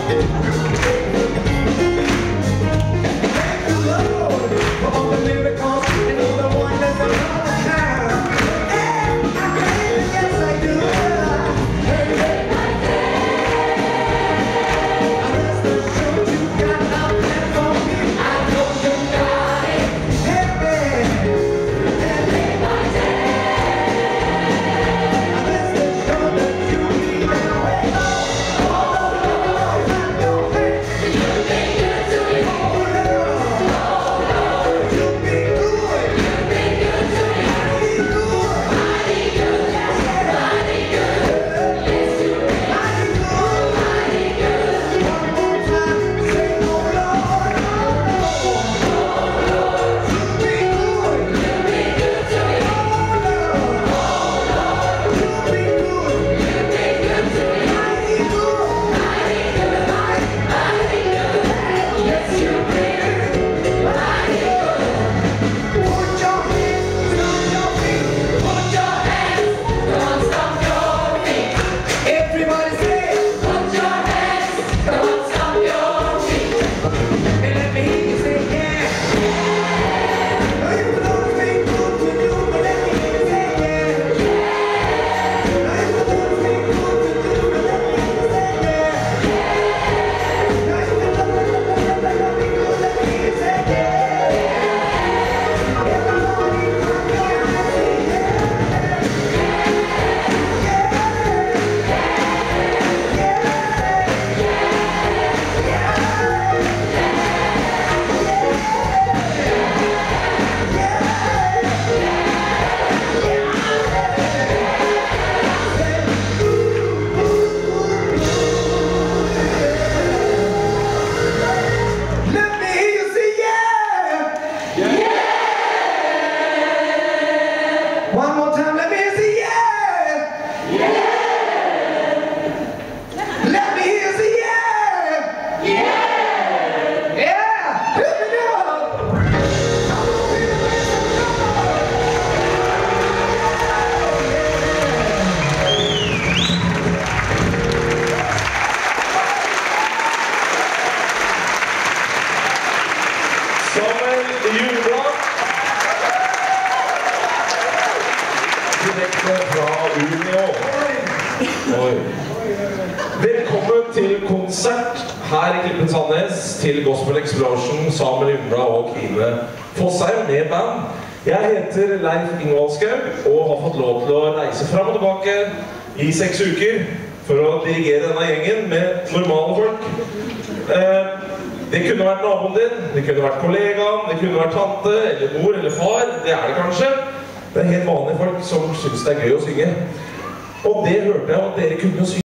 Ljungblahd. Direkte fra Umeå. Velkommen til konsert her i Klippen Sandnes til Gospel Explosion sammen med Ljungblahd og Kine Fossheim med band. Jeg heter Leif Ingvald Skaug og har fått lov til å reise frem og tilbake i 6 uker for å dirigere denne gjengen med normale folk. Det kunne vært naboen din, det kunne vært kollegaen, det kunne vært tante, eller mor, eller far. Det er det kanskje. Det er helt vanlige folk som synes det er gøy å synge. Og det hørte jeg at dere kunne synge.